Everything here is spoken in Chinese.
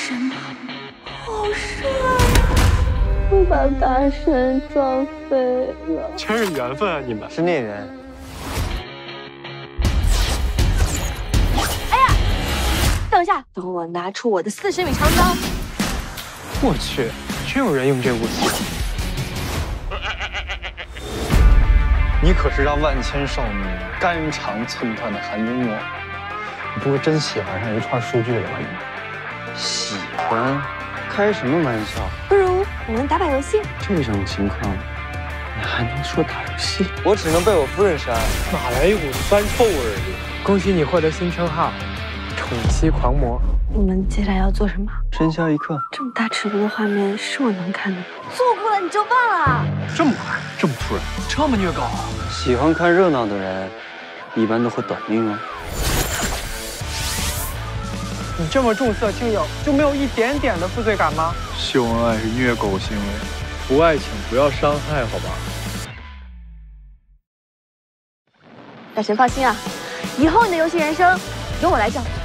神吗？好帅！我把大神撞飞了。 真是缘分啊！你们是孽缘。 哎呀！等一下，等我拿出我的40米长刀。 我去，真有人用这武器。 你可是让万千少女肝肠寸断的韩冰墨，你不会真喜欢上一串数据了吧？你喜欢？开什么玩笑？ 不如我们打把游戏。 这种情况，你还能说打游戏？我只能被我夫人杀。 哪来一股酸臭味儿？恭喜你获得新称号“宠妻狂魔”。 我们接下来要做什么？ 深宵一刻。 这么大尺度的画面是我能看的吗？错过了你就忘了。 这么快，这么突然，这么虐狗？ 喜欢看热闹的人，一般都会短命哦。 你这么重色轻友，就没有一点点的负罪感吗？ 秀恩爱是虐狗行为，不爱请不要伤害，好吧？ 大神放心啊，以后你的游戏人生由我来教。